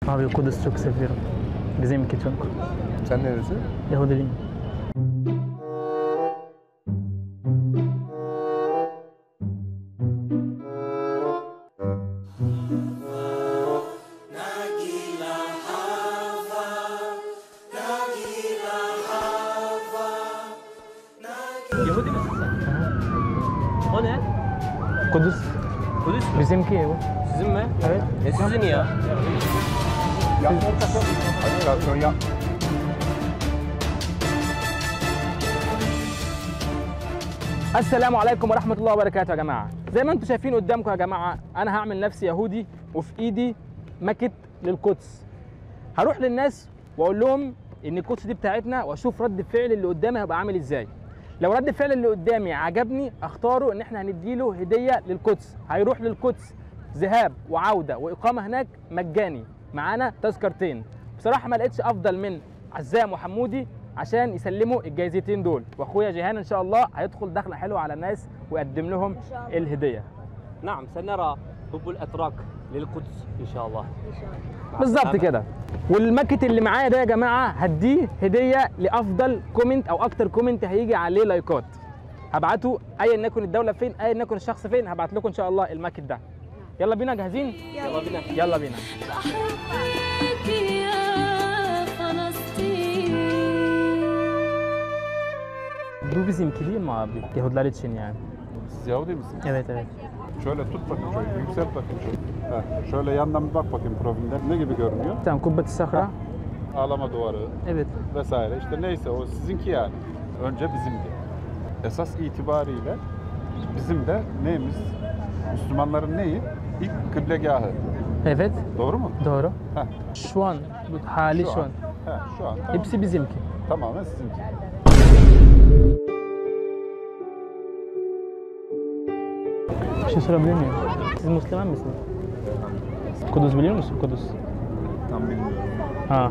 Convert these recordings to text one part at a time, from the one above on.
Abi Kudüs'ü çok seviyorum. Bizimki çok. Sen neresi? Yahudiliyim. Yahudi misin sen? O ne? Kudüs. Kudüs mü? Bizimki bu. Sizin mi? Evet. Ne sizin ya? Animasyon yap. السلام عليكم ورحمة الله وبركاته يا جماعة. زي ما انتم شايفين قدامكم يا جماعة، أنا هعمل نفسي يهودي وفي إيدي ماكت للقدس. هروح للناس وأقول لهم إن القدس دي بتاعتنا، وأشوف رد الفعل اللي قدامي هيبقى عامل إزاي. لو رد الفعل اللي قدامي عجبني أختاره إن إحنا هنديله هدية للقدس. هيروح للقدس ذهاب وعودة وإقامة هناك مجاني، معانا تذكرتين. بصراحة ما لقيتش أفضل من عزام وحمودي عشان يسلموا الجايزتين دول، واخويا جيهان ان شاء الله هيدخل دخله حلوه على الناس ويقدم لهم الهديه. نعم، سنرى حب الأتراك للقدس إن شاء الله. بالظبط كده. والماكت اللي معايا ده يا جماعه هديه هديه لافضل كومنت او اكتر كومنت هيجي عليه لايكات. هبعته ايا يكن الدوله فين، ايا يكن الشخص فين، هبعت لكم ان شاء الله الماكت ده. يلا بينا، جاهزين؟ يلا بينا. يلا بينا. Bu bizimki değil mi abi? Yahudiler için yani. Siz Yahudi misiniz? Evet evet. Şöyle tut bakayım şöyle, yükselt bakayım şöyle. Heh, şöyle yandan bir bak bakayım profilden. Ne gibi görünüyor? Tamam, Kubbet-i Sahra. Ağlama duvarı Evet. vesaire. İşte neyse o sizinki yani. Önce bizimki. Esas itibariyle bizim de neyimiz? Müslümanların neyi? İlk kıblegahı. Evet. Doğru mu? Doğru. Heh, Şu an, bu hali şu an. Heh, şu an. Tamam. Hepsi bizimki. Tamamen sizinki. Bir şey sorabilir miyim? Siz Müslüman mısınız? Kudüs biliyor musun? Kudüs. Tam bilmiyorum. Ha.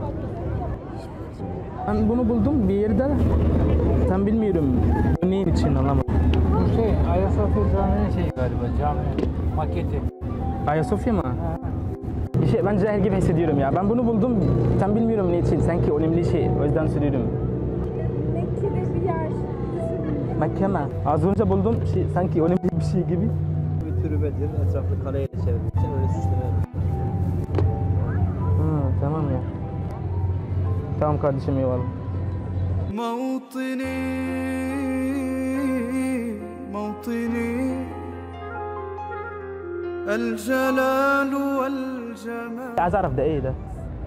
Ben bunu buldum bir yerde. Tam bilmiyorum. Neyin için anlamadım. Bu şey Ayasofya Camii'nin şeyi galiba, cami maketi. Ayasofya mı? Bir şey, ben cahil gibi hissediyorum ya. Ben bunu buldum. Tam bilmiyorum ne için. Sanki önemli şey. O yüzden soruyorum. Mekke'de bir yer. Mekke mi? Az önce buldum. Şey, sanki önemli bir şey gibi. Bir türbedir, etraflı kaleyle çevirmek için öyle süsleme yapmış. Tamam ya. Tamam kardeşim, eyvallah. موطني موطني الجلال والجمال. عايز اعرف ده ايه ده؟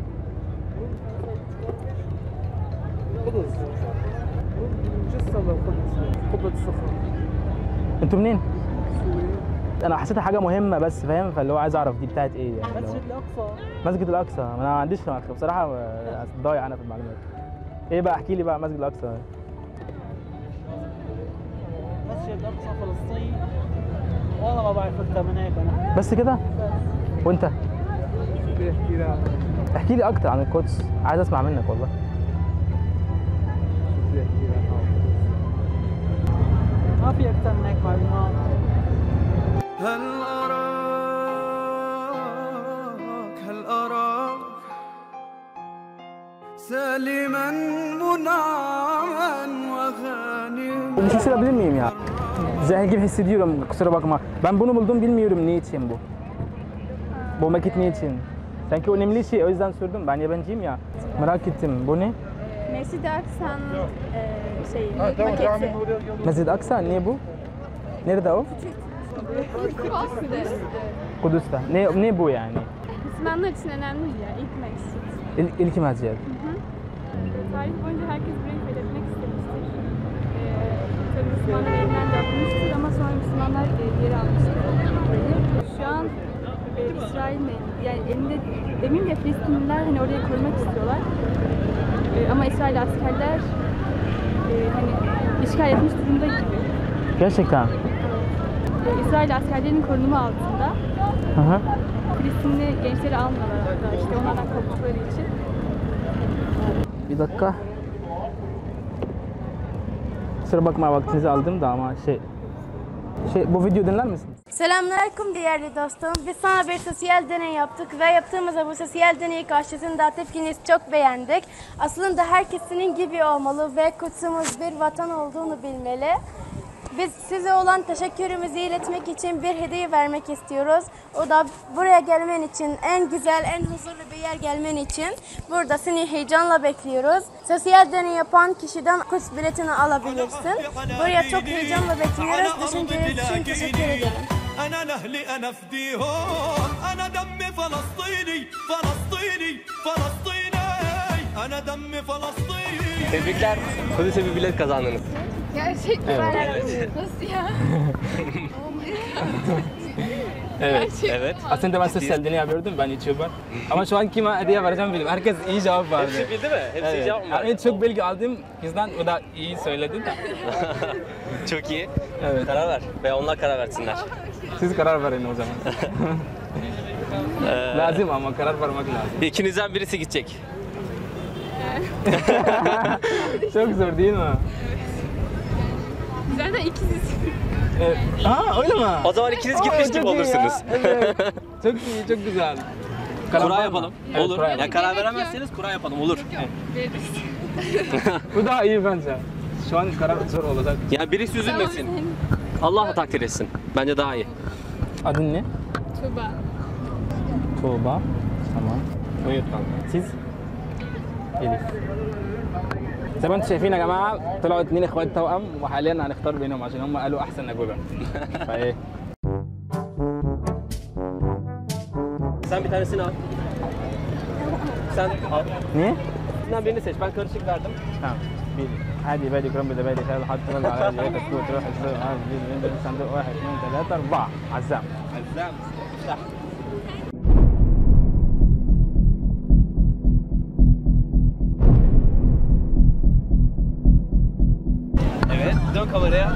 Kudüs. مجسم القدس قبة الصخرة. انتوا منين؟ انا حسيتها حاجه مهمه بس فاهم، فاللي هو عايز اعرف دي بتاعت ايه يعني. مسجد الأقصى. مسجد الاقصى، انا ما عنديش معلومات بصراحه، ضايع انا في المعلومات. ايه بقى، احكي لي بقى مسجد الاقصى. مسجد الأقصى فلسطين. والله ما بعرف أكثر من هيك أنا. بس كده؟ وانت؟ بيحكي لها. احكي لي اكتر عن القدس، عايز اسمع منك والله. بيحكي لها. ما في أكثر من هيك معلومات. هل أراك سالما منعما وغانما. Bir şey sorabilir miyim ya? Cahil gibi hissediyorum, kusura bakma. Ben bunu buldum, bilmiyorum ne için bu. Bu maket ne için? Sanki önemli şey, o yüzden sordum. Ben yabancıyım ya. Merak ettim. Bu ne? Mescid-i Aksa'nın maketi. Mescid-i Aksa, ne bu? Nerede o? Kudüs'te. Kudüs'te. Ne bu yani? Müslümanlar için önemli bir yer. İlk mescid. İlk mescid. Tarih boyunca herkes burayı fethetmek istemiştir. Tabii Müslümanlar elinden de atılmıştır ama sonra Müslümanlar geri almıştır burayı. Şu an İsrail'in yani elinde, demeyeyim ya, Filistinliler hani orayı korumak istiyorlar. Ama İsrail askerler hani işgal etmiş durumda gibi. Gerçekten. İsrail askerlerinin korunumu altında. Hı hı. Filistinli gençleri almıyorlar hatta, işte onlardan korktukları için. Bir dakika. Kusura bakma vaktinizi aldım da ama bu video dinler misin? Selamünaleyküm değerli dostum. Biz sana bir sosyal deney yaptık ve yaptığımız bu sosyal deney karşısında tepkinizi çok beğendik. Aslında herkes senin gibi olmalı ve kutsumuz bir vatan olduğunu bilmeli. Biz size olan teşekkürümüzü iletmek için bir hediye vermek istiyoruz. O da buraya gelmen için, en güzel, en huzurlu bir yer gelmen için burada seni heyecanla bekliyoruz. Sosyal deney yapan kişiden Kudüs biletini alabilirsin. Buraya çok heyecanla bekliyoruz. Düşünceniz için teşekkür ederim. أنا لأهلي أنا فديهم أنا دمي فلسطيني فلسطيني فلسطيني أنا دمي فلسطيني. Tebrikler. Kudüs'e bir bilet kazandınız. Gerçekten. Evet. Nasıl ya? Evet. Evet. Aslında ben sosyal deney yapıyordum, ben YouTuber. Ama şu an kime hediye vereceğim bilmiyorum. Herkes iyi cevap verdi. Hepsi bildi mi? Hepsi Evet. cevap mı? En çok bilgi aldığım kızdan, o da iyi söyledi de. Çok iyi. Evet. Karar ver. Ve onlar karar versinler. Siz karar verin o zaman. Lazım ama karar vermek lazım. İkinizden birisi gidecek. Çok zor değil mi? Zaten ikiziz. Evet. Aa öyle mi? O zaman ikiniz gitmiş Çok gibi iyi ya. olursunuz. Evet. Çok iyi, çok güzel. Karar Kura var mı? yapalım. Evet, Olur. kura Ya yapalım. karar veremezseniz kura yapalım. Olur. Veririz. Bu daha iyi bence. Şu an karar zor olacak. Yani birisi üzülmesin. Allah takdir etsin. Bence daha iyi. Adın ne? Tuba. Tuğba. Tamam. Uyut kanka. Siz؟ إليف. زي ما انتم شايفين يا جماعه طلعوا اتنين اخوات توأم وحاليا هنختار بينهم عشان هم قالوا احسن اجوبه. فايه؟ Sen bir tanesini al. Sen al. Ne? Bundan birini seç. Ben karışık verdim. تمام. عادي بادي كرم ده بادي خالد حط رجع على جاي كتكوت تروح صندوق 1 2 3 4 عزام. Elzem. Güzel. Evet, dön kameraya.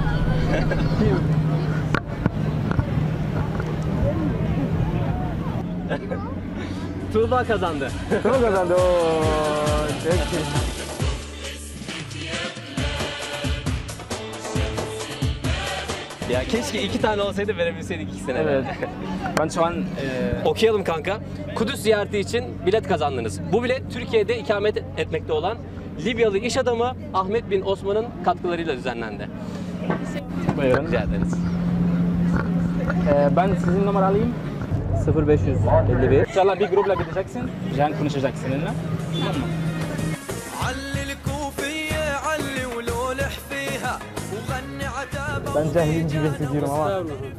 Tuğba kazandı. Çok kazandı. Çok iyi. Ya keşke 2 tane olsaydı verebilseydik ikisine. Evet. Ben şu an Okuyalım kanka. Kudüs ziyareti için bilet kazandınız. Bu bilet Türkiye'de ikamet etmekte olan Libyalı iş adamı Ahmet bin Osman'ın katkılarıyla düzenlendi. buyurun. Rica ederiz. Ben sizin numara alayım. 0551. İnşallah bir grupla gideceksin. Can konuşacak seninle. Tamam mı? علي الكوفية علي ولولح فيها وغني عتابة. Ben cahilim gibi hissediyorum ama.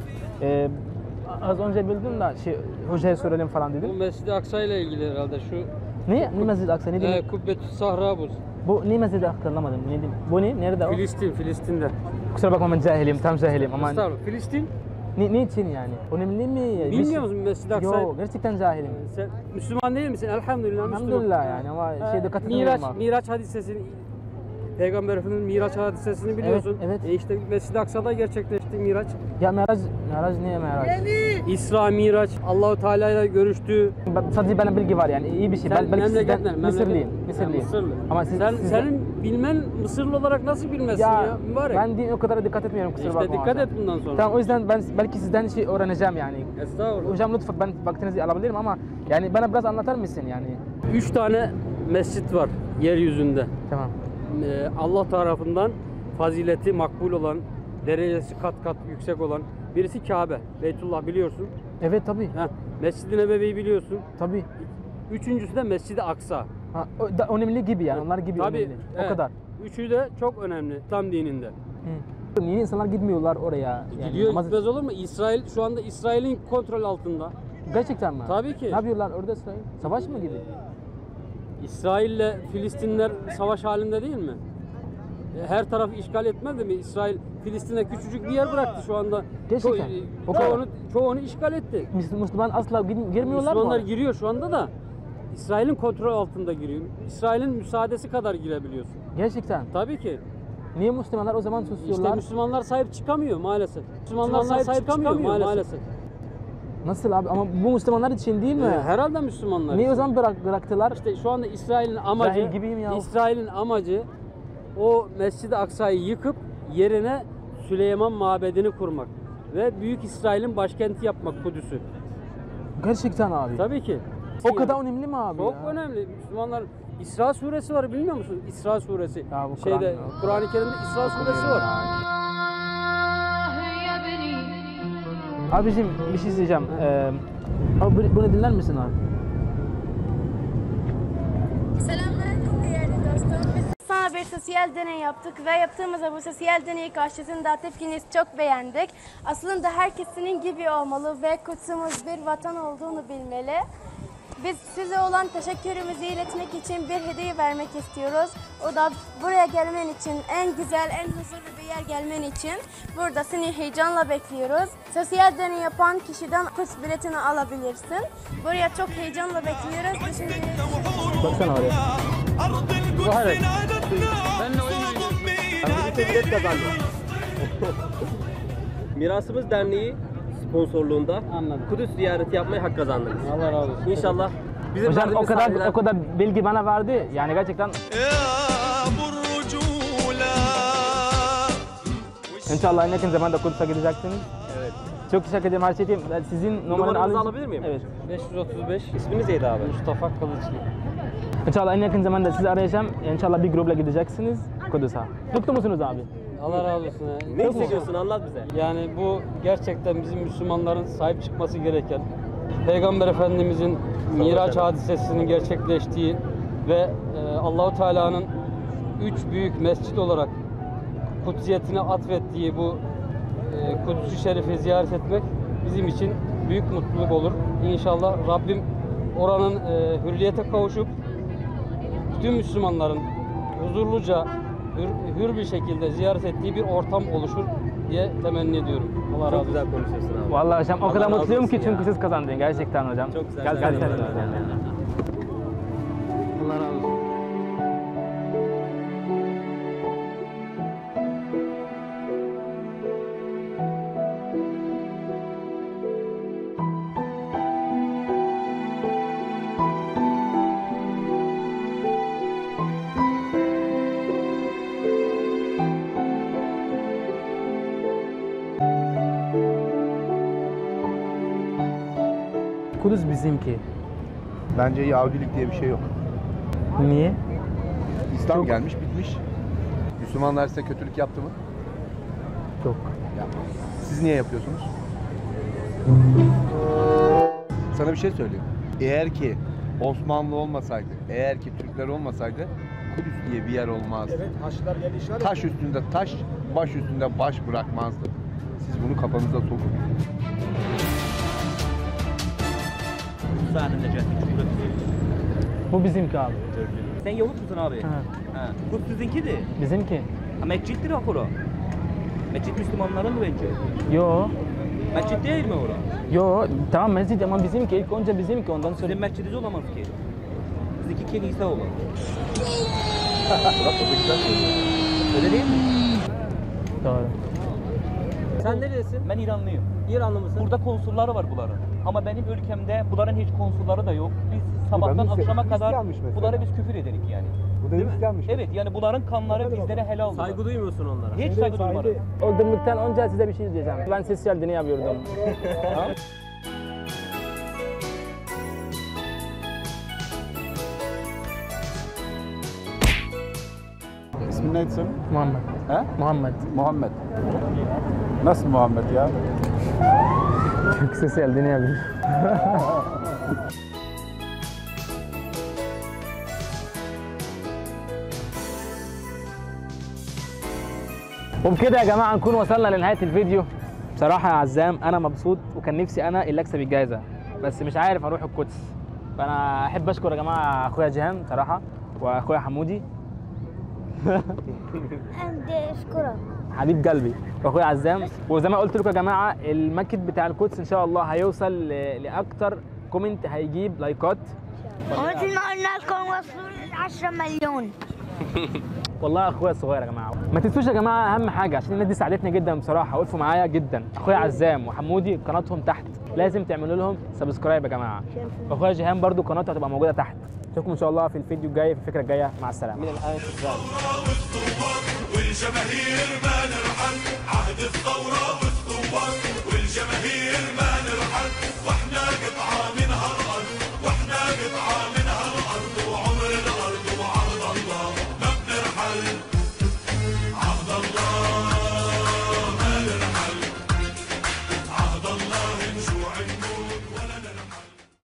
Az önce bildim de hocaya soralım falan Bu dedim. Mescid-i Aksa ile ilgili herhalde şu Ne Mescid-i Aksa ne demek? Kubbetü Sahra bu. Bu ne Mescid-i Aksa anlamadım. Ne demek? Bu ne? Nerede o? Filistin'de. Kusura bakma ben cahilim, tam cahilim ama Estağfurullah. Filistin. ne için yani? Önemli mi? Bilmiyor musun Mescid-i Aksa'yı? Yok, gerçekten cahilim. Sen Müslüman değil misin? Elhamdülillah Müslüman. Elhamdülillah yani ama şeyde katılmıyorum ama. Miraç hadisesini Peygamber Efendimiz'in Miraç hadisesini biliyorsun. Evet. İşte Mescid-i Aksa'da gerçekleşti Miraç. Ya Merac ne Merac? İsra Miraç, Allahu Teala ile görüştü. Sadece bana bilgi var yani iyi bir şey. Sen Belki sizden memleket Mısırlıyım. Ha, Mısırlıyım. Mısırlı. Ama siz, Senin bilmen Mısırlı olarak nasıl bilmezsin ya? Mübarek. ben din o kadar dikkat etmiyorum kusura İşte bakma. dikkat hocam. et bundan sonra. Tamam o yüzden ben belki sizden şey öğreneceğim yani. Estağfurullah. Hocam lütfen ben vaktinizi alabilirim ama yani bana biraz anlatır mısın yani? 3 tane mescit var yeryüzünde. Tamam. Allah tarafından fazileti makbul olan, derecesi kat kat yüksek olan birisi Kabe, Beytullah biliyorsun. Evet tabii. Mescid-i Nebevi'yi biliyorsun. Tabii. Üçüncüsü de Mescid-i Aksa. Ha, önemli gibi yani onlar gibi Tabii, önemli. evet. O kadar. Üçü de çok önemli tam dininde. Niye insanlar gitmiyorlar oraya? Yani Gidiyor namaz- gitmez olur mu? İsrail şu anda İsrail'in kontrol altında. Gerçekten mi? Tabii ki. Ne yapıyorlar orada İsrail? Savaş mı gibi? İsrail'le Filistinler savaş halinde değil mi? Her tarafı işgal etmedi mi? İsrail Filistin'e küçücük bir yer bıraktı şu anda. Gerçekten. O kadar. Çoğunu işgal etti. Müslüman asla girmiyorlar Müslümanlar mı? giriyor şu anda da İsrail'in kontrol altında giriyor. İsrail'in müsaadesi kadar girebiliyorsun. Gerçekten. Tabii ki. Niye Müslümanlar o zaman susuyorlar? İşte Müslümanlar sahip çıkamıyor maalesef. Müslümanlar sahip çıkamıyor maalesef. Nasıl abi? Ama bu Müslümanlar için değil mi? Herhalde Müslümanlar. Niye o için. zaman bıraktılar? İşte şu anda İsrail'in amacı Cahil gibiyim ya. İsrail'in amacı o Mescid-i Aksa'yı yıkıp yerine Süleyman Mabedi'ni kurmak. ve Büyük İsrail'in başkenti yapmak Kudüs'ü. Gerçekten abi. Tabii ki. O kadar önemli mi abi Çok ya? önemli. Müslümanlar İsra suresi var bilmiyor musun? İsra suresi. Ya bu Şeyde Kur'an-ı Kerim'de İsra suresi var. Abicim bir şey diyeceğim. Abi bunu dinler misin abi? Selamünaleyküm değerli dostum. Biz sana bir sosyal deney yaptık ve yaptığımız bu sosyal deney karşısında tepkinizi çok beğendik. Aslında herkes senin gibi olmalı ve kutsumuz bir vatan olduğunu bilmeli. Biz size olan teşekkürümüzü iletmek için bir hediye vermek istiyoruz. O da buraya gelmen için, en güzel, en huzurlu bir yer gelmen için burada seni heyecanla bekliyoruz. Sosyal deney yapan kişiden Kudüs biletini alabilirsin. Buraya çok heyecanla bekliyoruz. Baksana oraya. Bu hayret. Benle oyun oynuyorsun. Biz bilet kazandık. Mirasımız Derneği sponsorluğunda Anladım. Kudüs ziyareti yapmaya hak kazandınız. Allah razı olsun. İnşallah bizim Hocam verdiğimiz o kadar bilgi bana verdi. Yani gerçekten يا ابو الرجوله inşallah en yakın zamanda Kudüs'e gideceksiniz. Evet. Çok teşekkür ederim her şey için. Ben sizin numaranızı Numaranızı alabilir miyim? Evet. 535 İsminiz neydi abi? Mustafa Kılıçlı. İnşallah en yakın zamanda sizi arayacağım. İnşallah bir grupla gideceksiniz Kudüs'e. Mutlu musunuz abi? Allah razı olsun. Ne hissediyorsun anlat bize. Yani bu gerçekten bizim Müslümanların sahip çıkması gereken, Peygamber Efendimizin Miraç hadisesinin gerçekleştiği ve Allahu Teala'nın 3 büyük mescit olarak kutsiyetine atfettiği bu Kudüs-ü Şerif'i ziyaret etmek bizim için büyük mutluluk olur. İnşallah Rabbim oranın hürriyete kavuşup bütün Müslümanların huzurluca, hür bir şekilde ziyaret ettiği bir ortam oluşur diye temenni ediyorum. Allah razı Çok olsun. güzel konuşuyorsun abi. Vallahi hocam o Allah kadar razı mutluyum ki olsun ya. çünkü siz kazandınız gerçekten hocam. Çok güzel. Gerçekten. Allah razı olsun. Allah razı olsun. Kudüs bizimki. Bence Yahudilik diye bir şey yok. Niye? İslam gelmiş, bitmiş. Müslümanlar size kötülük yaptı mı? Yok. Yapmaz. Siz niye yapıyorsunuz? Sana bir şey söyleyeyim. Eğer ki Osmanlı olmasaydı, eğer ki Türkler olmasaydı Kudüs diye bir yer olmazdı. Evet, Haçlılar geldi işgal. Taş üstünde taş, baş üstünde baş bırakmazdı. Siz bunu kafanıza sokun. Bu bizimki abi. Sen Yahut musun abi? Ha. Ha. Bu sizinkidir. Bizimki. Ha, mescittir akura. Mescit Müslümanların mı bence? Yo. Mescit değil mi ora? Yo. Tamam mescid ama bizimki. İlk önce bizimki ondan sonra. Sizin mescidiniz olamaz ki. Sizinki kilise olur. Öyle değil mi? Doğru. Sen neredesin? Ben İranlıyım. İranlı mısın? Burada konsulları var bunların. Ama benim ülkemde bunların hiç konsulları da yok. Biz sabahtan akşama kadar bunlara biz küfür ederik yani. Bu da gelmiş. Evet yani bunların kanları bizlere helal olur. Saygı duymuyorsun onlara. Hiç saygı duymadım. Öldürmekten önce size bir şey diyeceğim. Ben sosyal deney yapıyordum. İsmin neydi senin? Muhammed. He? Muhammed. Muhammed. Nasıl Muhammed ya? Çok sosyal deney yapıyorum. وبكده يا جماعه نكون وصلنا لنهايه الفيديو. بصراحه يا عزام انا مبسوط وكان نفسي انا اللي اكسب الجائزه بس مش عارف اروح القدس. فانا احب اشكر يا جماعه اخويا جيهان بصراحه واخويا حمودي اشكرك حبيب قلبي واخويا عزام. وزي ما قلت لكم يا جماعه الماكت بتاع القدس ان شاء الله هيوصل لاكتر كومنت هيجيب لايكات. ومثل ما قلنا لكم وصلوا ل 10 مليون. والله يا اخويا الصغير يا جماعه ما تنسوش يا جماعه اهم حاجه عشان الناس دي ساعدتني جدا بصراحه وقفوا معايا جدا. اخويا عزام وحمودي قناتهم تحت لازم تعملوا لهم سبسكرايب يا جماعه. واخويا جيهان برضو قناته هتبقى موجوده تحت. اشوفكم ان شاء الله في الفيديو الجاي في الفكره الجايه. مع السلامه. من الان والجماهير ما نرحل عهد الثوره